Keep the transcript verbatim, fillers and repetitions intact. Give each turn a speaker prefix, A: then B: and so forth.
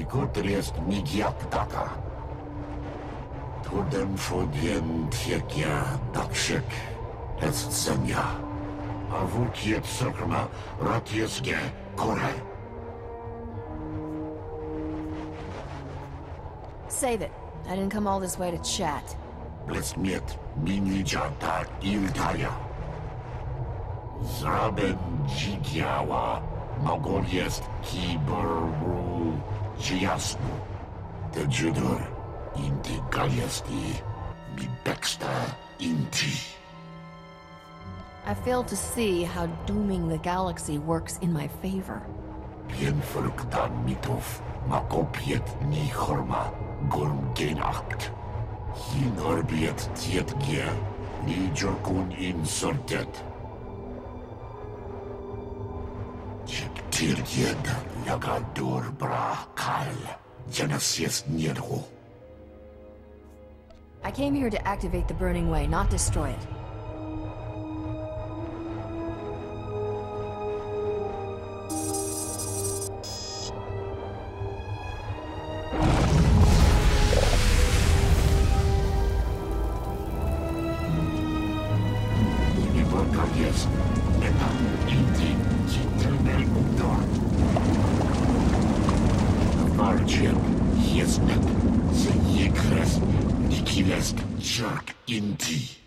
A: Ikut jest migiak taka. Tudem fodien tiekia daksik es zenia. Avukiet sakma ratiesge kore.
B: Save it. I didn't come all this way to chat.
A: Blesmiet minija ta iltaja. Zraben dzikiała. Mogol jest kiberru jiasmu. Te judur inti galiesti mi beksta inti.
B: I fail to see how dooming the galaxy works in my favor.
A: Pienfurk dan mitów makopiet ni horma gurm genacht. Hin orbiet tiet gie ni jorkun insortet. Tirjed lagador bra kal. Janas jest niedru.
B: I came here to activate the Burning Way, not destroy it.
A: Jest meta inti citelmel udor. Warciem jest net, ze jekres nikilest jerk inti.